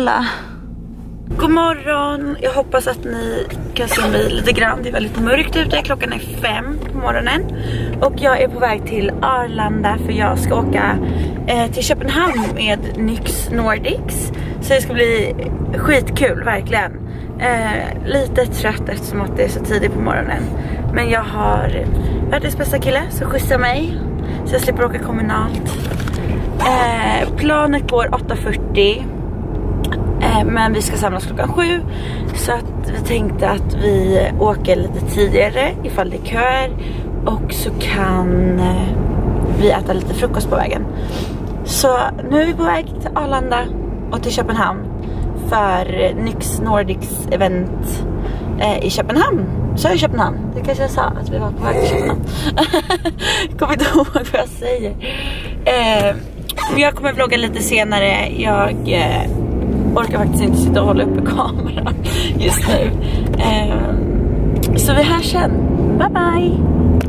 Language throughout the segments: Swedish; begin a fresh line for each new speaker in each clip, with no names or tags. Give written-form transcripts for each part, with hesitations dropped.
alla. God morgon, jag hoppas att ni kan se mig lite grann. Det är väldigt mörkt ute, klockan är 5 på morgonen. Och jag är på väg till Arlanda för jag ska åka till Köpenhamn med Nyx Nordics. Så det ska bli skitkul, verkligen. Lite trött eftersom att det är så tidigt på morgonen. Men jag har världens bästa kille som skjutsar mig, så jag slipper åka kommunalt. Planet går 8:40. Men vi ska samlas klockan 7. Så att vi tänkte att vi åker lite tidigare ifall det är köer. Och så kan vi äta lite frukost på vägen. Så nu är vi på väg till Arlanda och till Köpenhamn för Nyx Nordics event i Köpenhamn. Så i Köpenhamn, det kanske jag sa att vi var på väg till Köpenhamn. Jag kommer inte ihåg vad jag säger. Jag kommer vlogga lite senare. Jag orkar faktiskt inte sitta och hålla uppe kameran just nu. Så vi hörs sen. Bye bye!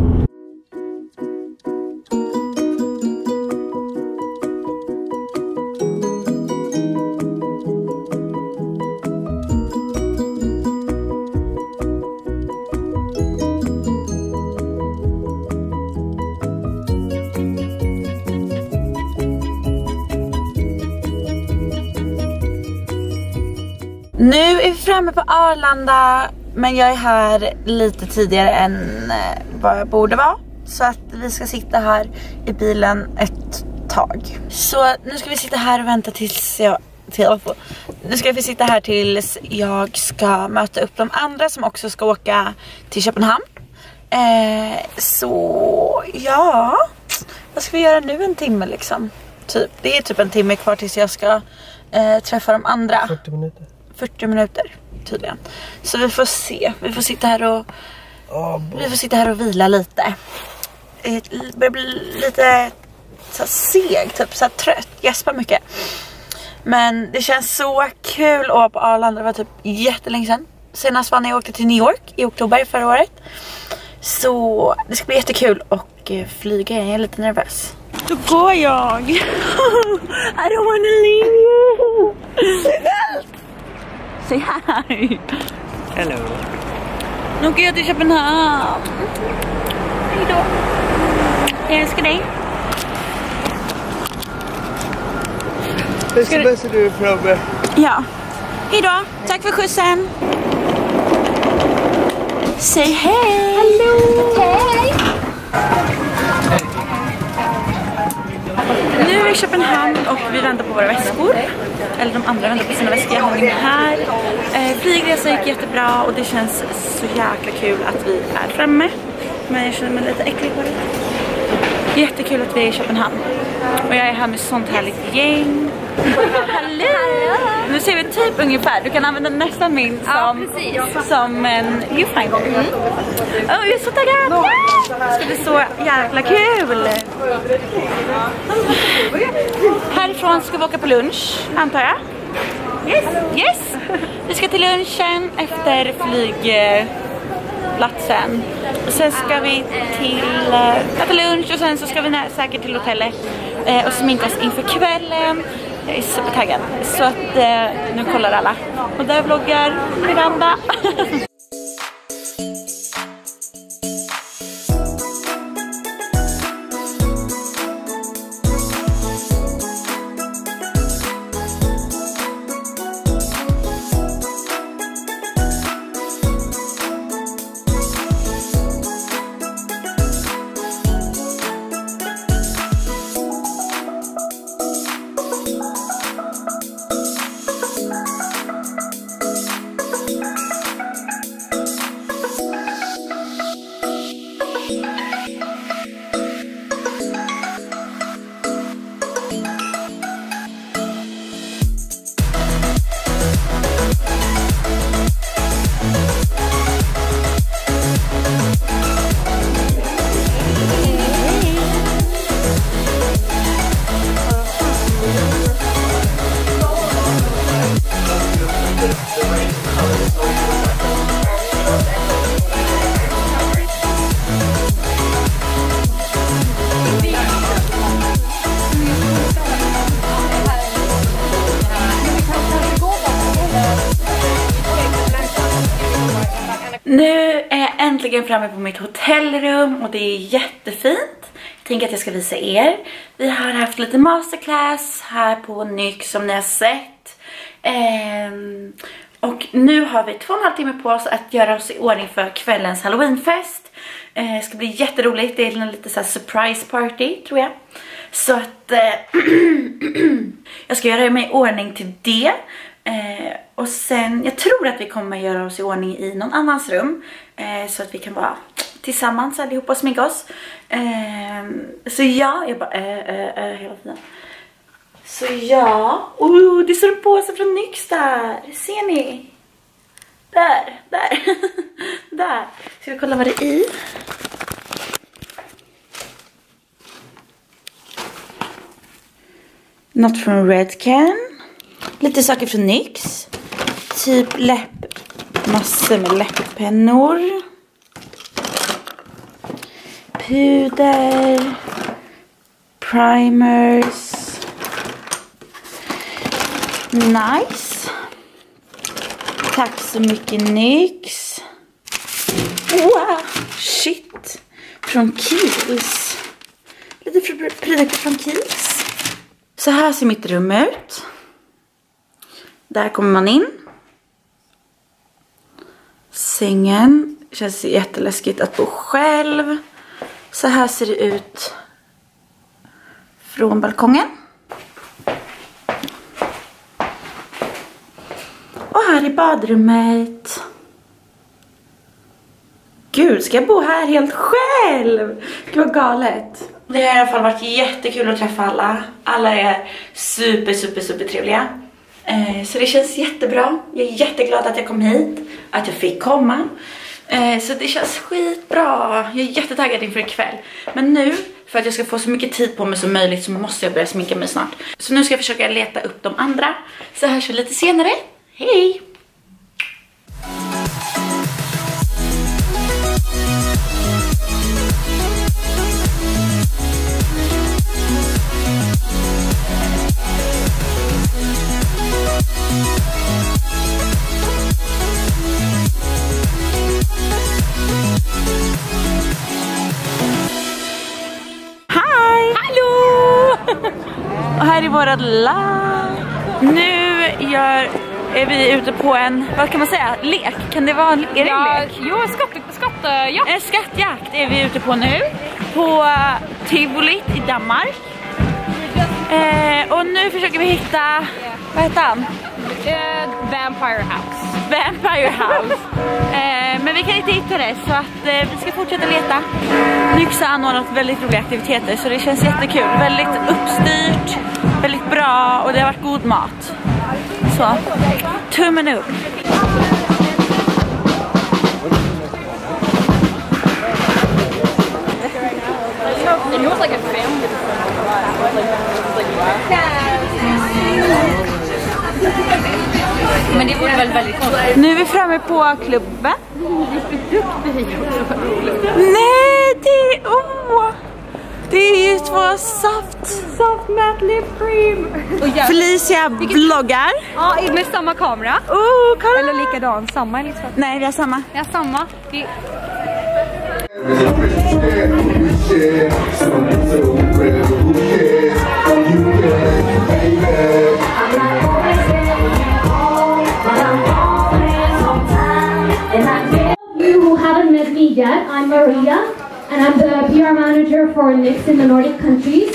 Nu är vi framme på Arlanda, men jag är här lite tidigare än vad jag borde vara. Så att vi ska sitta här i bilen ett tag. Så nu ska vi sitta här och vänta tills jag ska möta upp de andra som också ska åka till Köpenhamn. Så ja, vad ska vi göra nu en timme liksom? Det är typ en timme kvar tills jag ska träffa de andra. 40 minuter tydligen. Så vi får se. Vi får sitta här och vila lite. Det börjar bli lite så seg, typ så trött, gäspar mycket. Men det känns så kul att vara på Arlanda. Det var typ jättelänge sedan. Senast var när jag åkte till New York i oktober förra året. Så det ska bli jättekul och flyga. Jag är lite nervös. Då går jag. I don't wanna leave you. Say hi.
Hello.
Nu går jag till Köpenhamn. Hejdå. Jag älskar dig.
Bästa du är framme.
Ja. Hejdå. Tack för skjutsen. Say hej.
Hallå. Hej.
Nu är vi i Köpenhamn och vi väntar på våra väskor. Eller de andra väntar på sina väskor. Jag har min här. Flygresan gick jättebra och det känns så jäkla kul att vi är framme. Men jag känner mig lite äcklig på det. Jättekul att vi är i Köpenhamn. Och jag är här med sånt härligt gäng. Hallå! Nu ser vi typ ungefär. Du kan använda nästan min som en viewfinder. Jag är så taggad! Det ska bli så jäkla kul! Härifrån ska vi åka på lunch, antar jag. Yes! Vi ska till lunchen efter flygplatsen. Och sen ska vi till äta lunch och sen så ska vi säkert till hotellet och sminka oss inför kvällen. Jag är supertaggad. Så att nu kollar alla. Och där vloggar Miranda. Nu är jag äntligen framme på mitt hotellrum och det är jättefint. Jag tänker att jag ska visa er. Vi har haft lite masterclass här på Nyx som ni har sett. Och nu har vi 2,5 timmar på oss att göra oss i ordning för kvällens Halloweenfest. Det ska bli jätteroligt. Det är en lite så här surprise party tror jag. Så att jag ska göra mig i ordning till det. Och sen, jag tror att vi kommer göra oss i ordning i någon annans rum. Så att vi kan bara tillsammans allihopa sminka oss. Så ja, jag bara hela tiden. Så ja, det står en påse från Nyx där. Ser ni? Där. Där. Ska vi kolla vad det är i? Något från Redken. Lite saker från Nyx. Typ massor med läpppennor. Puder. Primers. Nice. Tack så mycket Nyx. Wow, shit. Från Kiehl's. Lite produkter från Kiehl's. Så här ser mitt rum ut. Där kommer man in. Sängen. Känns jätteläskigt att bo själv. Så här ser det ut från balkongen. Och här är badrummet. Gud, ska jag bo här helt själv? Gud vad galet. Det har i alla fall varit jättekul att träffa alla. Alla är super trevliga. Så det känns jättebra. Jag är jätteglad att jag kom hit. Att jag fick komma. Så det känns skitbra. Jag är jättetaggad inför ikväll. Men nu, för att jag ska få så mycket tid på mig som möjligt, så måste jag börja sminka mig snart. Så nu ska jag försöka leta upp de andra. Så hörs vi lite senare. Hej! Och här är våra lag. Nu är vi ute på en, vad kan man säga, lek? Kan det vara en lek?
Jo, skattjakt.
Skattjakt är vi ute på nu. På Tivoli i Danmark. Och nu försöker vi hitta, vad heter han?
Vampire House.
Men vi kan inte hitta det, så att vi ska fortsätta leta. Nyx har anordnat väldigt roliga aktiviteter, så det känns jättekul. Väldigt uppstyrt, väldigt bra, och det har varit god mat. Så, tummen upp.
Men det vore väl väldigt konstigt.
Nu är vi framme på klubben. Nej, det är ju två soft matte lip cream. Felicia bloggar.
Ja, med samma kamera.
Kolla.
Eller likadan, samma liksom.
Nej, vi har samma.
Ja, samma.
You who haven't met me yet, I'm Maria, and I'm the PR manager for Nyx in the Nordic countries.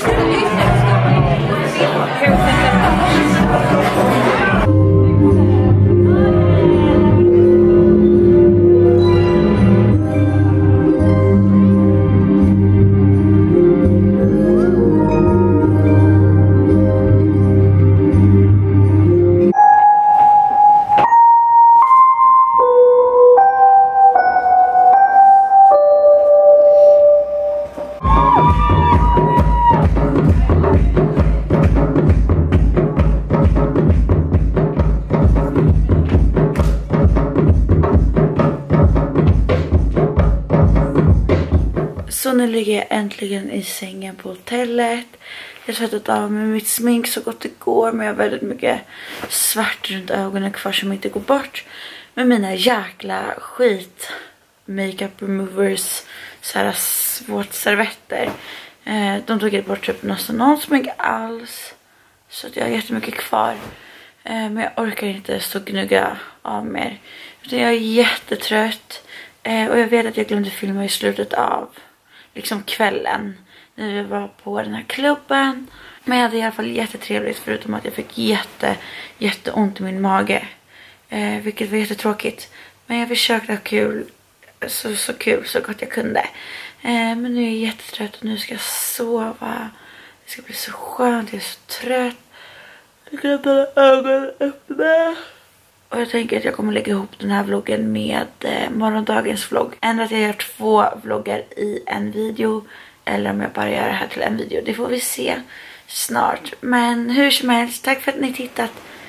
Så nu ligger jag äntligen i sängen på hotellet. Jag har tvättat av med mitt smink så gott det går. Men jag har väldigt mycket svart runt ögonen kvar som inte går bort. Med mina jäkla skit makeup removers så här våtservetter. De tog inte bort typ nästan någon smink alls. Så att jag har jättemycket kvar. Men jag orkar inte stå och gnugga av mer. Utan jag är jättetrött. Och jag vet att jag glömde filma i slutet av liksom kvällen. När vi var på den här klubben. Men jag hade i alla fall jättetrevligt. Förutom att jag fick jätteont i min mage. Vilket var jättetråkigt. Men jag försökte ha kul. Så kul så gott jag kunde. Men nu är jag jättetrött och nu ska jag sova. Det ska bli så skönt, jag är så trött. Jag kan inte hålla ögonen öppna. Och jag tänker att jag kommer lägga ihop den här vloggen med morgondagens vlogg. Ändå att jag gör 2 vloggar i en video. Eller om jag bara gör det här till en video. Det får vi se snart. Men hur som helst, tack för att ni tittat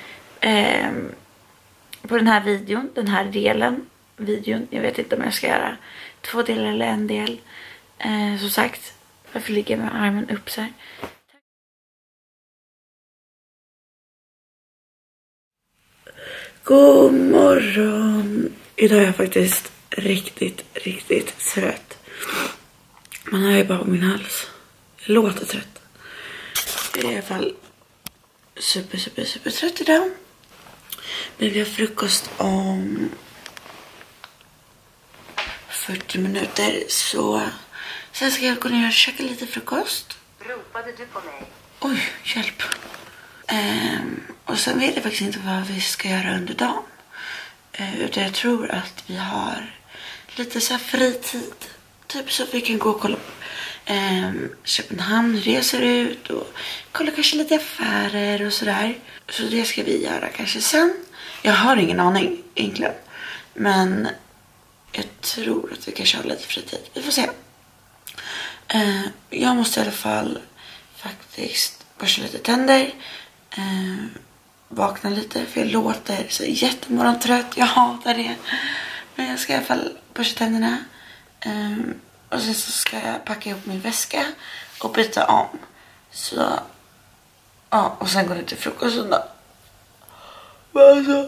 på den här videon. Den här delen. Videon, jag vet inte om jag ska göra 2 delar eller en del. Som sagt, varför ligger jag med armen upp så här? God morgon. Idag är jag faktiskt riktigt trött. Man hör ju bara på min hals. Jag låter trött. Jag är i alla fall super trött idag. Men vi har frukost om 40 minuter. Så sen ska jag gå ner och käka lite frukost.
Ropade du på mig?
Oj, hjälp. Och sen vet jag faktiskt inte vad vi ska göra under dagen. Utan jag tror att vi har lite så här fritid. Typ så att vi kan gå och kolla Köpenhamn, hur det ser ut. Och kolla kanske lite affärer och sådär. Så det ska vi göra kanske sen. Jag har ingen aning egentligen. Men jag tror att vi kanske har lite fritid. Vi får se. Jag måste i alla fall faktiskt borsta lite tänder. Vakna lite för jag låter så jättemorgontrött. Jag hatar det. Men jag ska i alla fall borsta tänderna. Och sen så ska jag packa ihop min väska och byta om. Så ja, och sen går det till frukosten då. Alltså,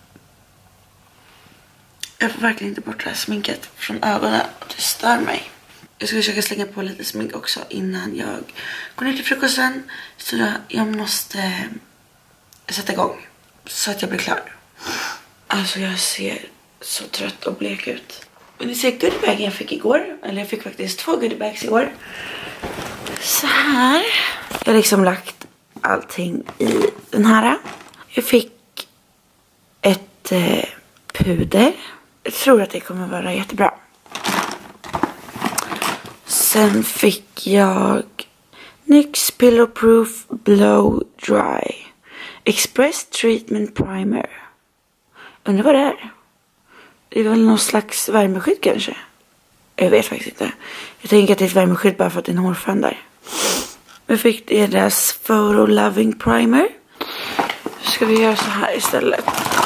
jag får verkligen inte bort det här sminket från ögonen. Det stör mig. Jag ska försöka slänga på lite smink också innan jag går ner till frukosten. Så jag måste sätta igång så att jag blir klar. Alltså jag ser så trött och blek ut. Och ni ser goodiebagen jag fick igår. Eller jag fick faktiskt 2 goodiebags igår. Så här. Jag har liksom lagt allting i den här. Jag fick ett puder. Jag tror att det kommer vara jättebra. Sen fick jag NYX Pillow Proof Blow Dry Express Treatment Primer. Undrar vad det är. Det är väl någon slags värmeskydd kanske. Jag vet faktiskt inte. Jag tänker att det är ett värmeskydd bara för att det är en hårfön där. Jag fick deras Photo Loving Primer. Ska vi göra så här istället.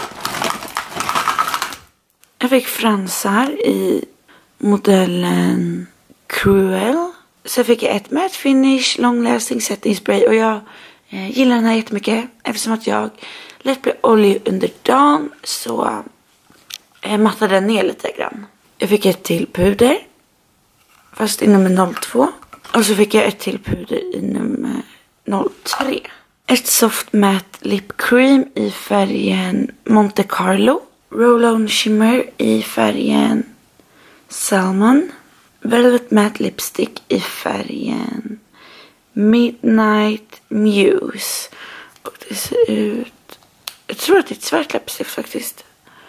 Jag fick fransar i modellen Cruel. Så fick jag ett matte finish long lasting setting spray. Och jag gillar den här jättemycket. Eftersom att jag lätt blir oljig under dagen. Så mattade den ner lite grann. Jag fick ett till puder. Fast i nummer 02. Och så fick jag ett till puder i nummer 03. Ett soft matte lip cream i färgen Monte Carlo. Roll-on shimmer i färgen Salmon. Velvet matte lipstick i färgen Midnight Muse. Och det ser ut... Jag tror att det är ett svart läppstift faktiskt.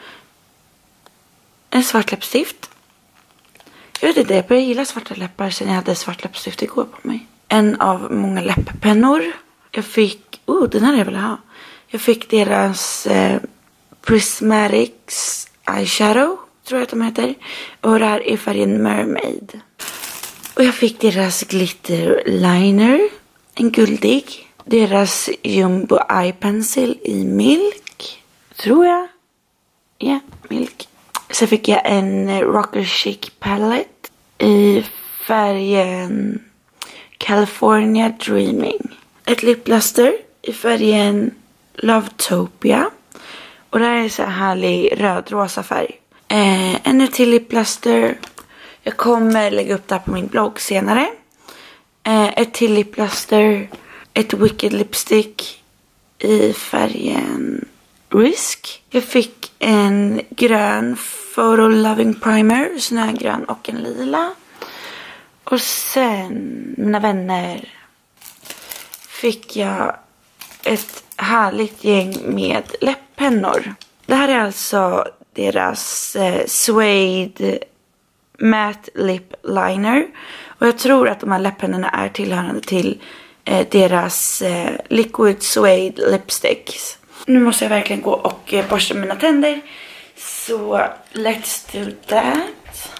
En svart läppstift. Jag vet inte, jag började gilla svarta läppar sen jag hade svart läppstift igår på mig. En av många läpppennor. Jag fick... den här jag vill ha. Jag fick deras Prismatics Eyeshadow, tror jag att de heter. Och det här är färgen Mermaid. Och jag fick deras glitter liner. En guldig. Deras Jumbo Eye Pencil i Milk. Tror jag. Ja, Milk. Så fick jag en Rocker Chic palette i färgen California Dreaming. Ett lipplaster i färgen Lovetopia. Och det här är så här härlig röd-rosa färg. Ännu till lipplaster. Jag kommer lägga upp det här på min blogg senare. Ett till lipplaster. Ett Wicked lipstick i färgen Risk. Jag fick en grön Photo Loving Primer. Sån här grön och en lila. Och sen, mina vänner, fick jag ett härligt gäng med läpppennor. Det här är alltså deras Suede Matte Lip Liner. Och jag tror att de här läpppennorna är tillhörande till deras Liquid Suede Lipsticks. Nu måste jag verkligen gå och borsta mina tänder. Så let's do that.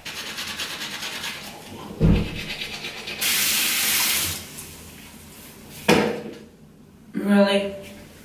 Really?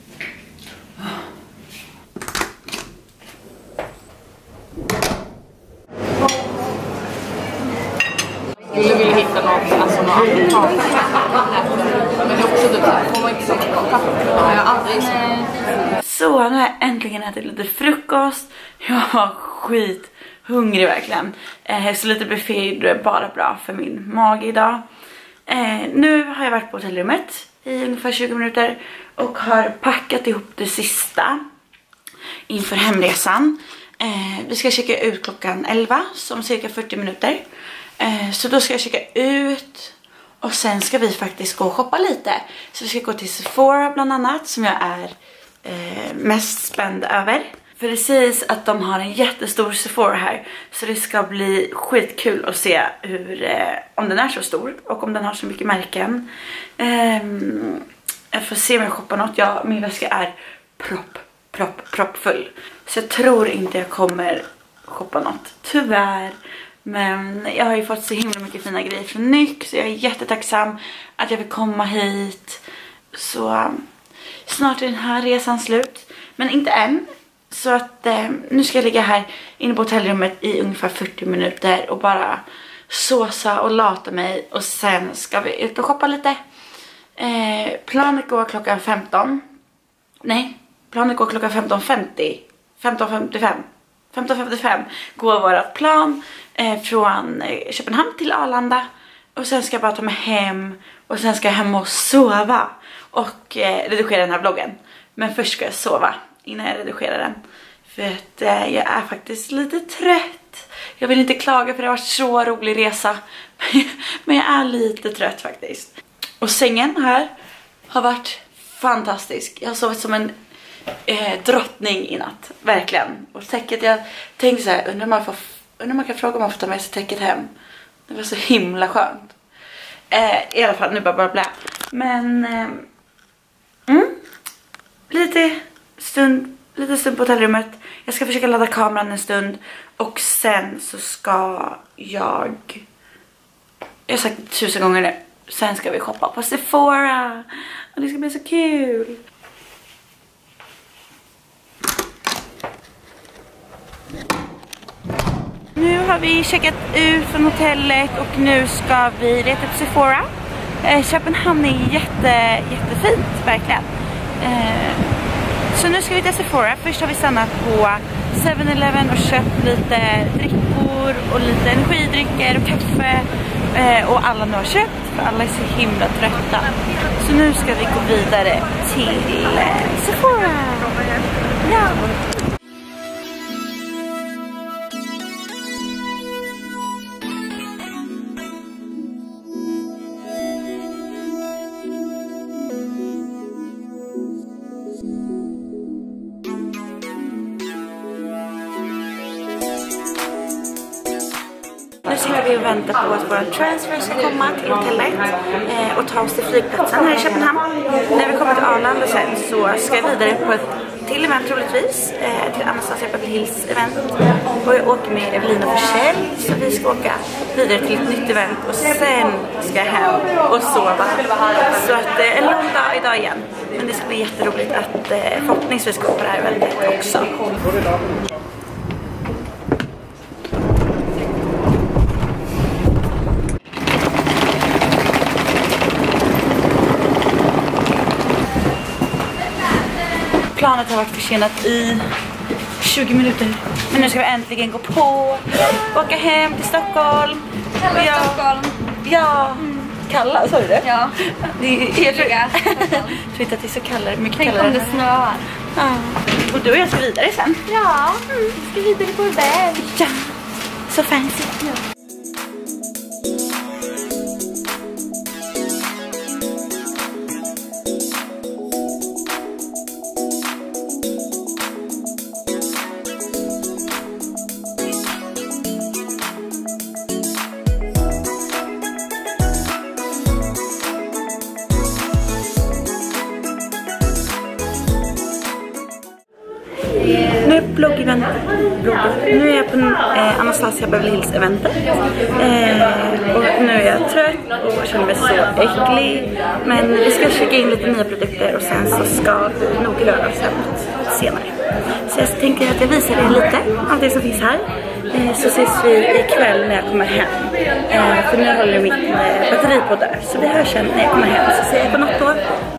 Skulle vilja hitta något, alltså något amerikanskt. Men det är också typ såhär, får man inte sätta på kaffe. Jag har aldrig
Så nu har jag äntligen ätit lite frukost. Jag var skithungrig verkligen. Så lite buffé är bara bra för min mage idag. Nu har jag varit på hotellrummet i ungefär 20 minuter. Och har packat ihop det sista inför hemresan. Vi ska checka ut klockan 11, som cirka 40 minuter. Så då ska jag checka ut. Och sen ska vi faktiskt gå och shoppa lite. Så vi ska gå till Sephora bland annat, som jag är mest spänd över. För det sägs att de har en jättestor Sephora här. Så det ska bli skitkul att se hur, om den är så stor. Och om den har så mycket märken. Jag får se om jag shoppar något. Min väska är proppfull. Så jag tror inte jag kommer shoppa något. Tyvärr. Men jag har ju fått så himla mycket fina grejer från NYX. Så jag är jättetacksam att jag vill komma hit. Så snart är den här resan slut. Men inte än. Så att nu ska jag ligga här inne på hotellrummet i ungefär 40 minuter. Och bara såsa och lata mig. Och sen ska vi ut och shoppa lite. Planet går klockan 15. Nej, planet går klockan 15.50. 15.55 går vårat plan från Köpenhamn till Arlanda. Och sen ska jag bara ta mig hem. Och sen ska jag hem och sova. Och redigera den här vloggen. Men först ska jag sova innan jag redigerar den. För att jag är faktiskt lite trött. Jag vill inte klaga för det har varit så rolig resa. Men jag är lite trött faktiskt. Och sängen här har varit fantastisk. Jag har sovit som en drottning i natt. Verkligen. Och täcket, jag tänkte så här, undrar om man kan fråga om man får ta med sig täcket hem. Det var så himla skönt. I alla fall, nu bara blä. Men lite stund på hotellrummet. Jag ska försöka ladda kameran en stund. Och sen så ska jag har sagt 1000 gånger nu. Sen ska vi shoppa på Sephora. Och det ska bli så kul. Nu har vi checkat ut från hotellet och nu ska vi leta på Sephora. Köpenhamn är jättefint, verkligen. Så nu ska vi till Sephora. Först har vi stannat på 7-Eleven och köpt lite drickor och lite energidrycker och kaffe. Och alla nu har köpt, för alla är så himla trötta. Så nu ska vi gå vidare till Sephora. Ja. Nu sitter vi och väntar på att vår transfer ska komma till hotellet och ta oss till flygplatsen här i Köpenhamn. När vi kommer till Arlanda sen så ska jag vidare på ett till event troligtvis, till Anastasia Beverly Hills event. Och jag åker med Evelina Forsell, så vi ska åka vidare till ett nytt event och sen ska jag hem och sova. Så att en lång dag idag igen. Men det ska bli jätteroligt att förhoppningsvis gå på det här eventet också. Planet har varit försenat i 20 minuter. Men nu ska vi äntligen gå på. Åka hem till Stockholm.
Hela Stockholm.
Ja. Kalla, sa du det?
Ja.
Jag tror inte att det är så kallare. Mycket
Tänk
kallare.
om det snöar.
Ja. Och du och jag ska vidare sen.
Ja, vi ska vidare på väg.
Ja. Så fancy. Ja. Nu är bloggevent. Nu är jag på Anastasia Beverly Hills eventet. Och nu är jag trött och känner mig så äcklig. Men vi ska försöka in lite nya produkter och sen så ska vi nog röra oss hemåt senare. Så jag tänker att jag visar er lite av det som finns här. Så ses vi ikväll när jag kommer hem. För nu håller mitt batteri på där. Så vi hörs sen när jag kommer hem. Så säger jag på natt då.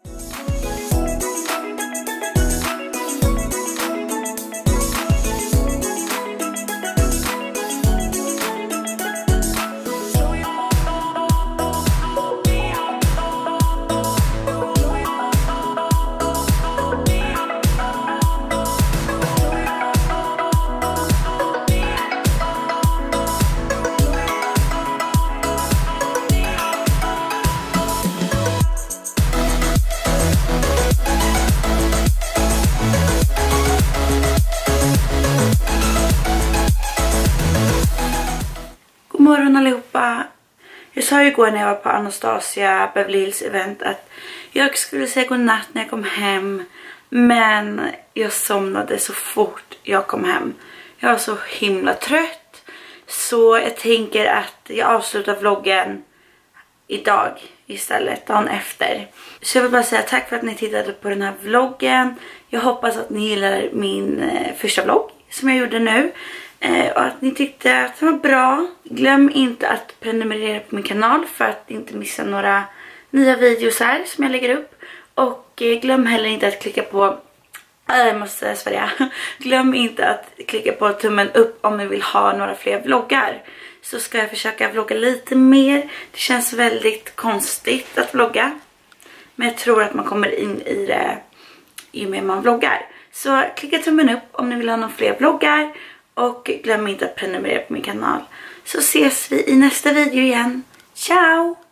God morgon allihopa. Jag sa ju igår när jag var på Anastasia Beverly Hills event att jag skulle säga godnatt när jag kom hem. Men jag somnade så fort jag kom hem. Jag var så himla trött. Så jag tänker att jag avslutar vloggen idag istället, dagen efter. Så jag vill bara säga tack för att ni tittade på den här vloggen. Jag hoppas att ni gillar min första vlogg som jag gjorde nu. Och att ni tyckte att den var bra. Glöm inte att prenumerera på min kanal för att inte missa några nya videos här som jag lägger upp. Och glöm heller inte att klicka på... jag måste svärja. Glöm inte att klicka på tummen upp om ni vill ha några fler vloggar. Så ska jag försöka vlogga lite mer. Det känns väldigt konstigt att vlogga. Men jag tror att man kommer in i det ju mer man vloggar. Så klicka tummen upp om ni vill ha några fler vloggar. Och glöm inte att prenumerera på min kanal. Så ses vi i nästa video igen. Ciao!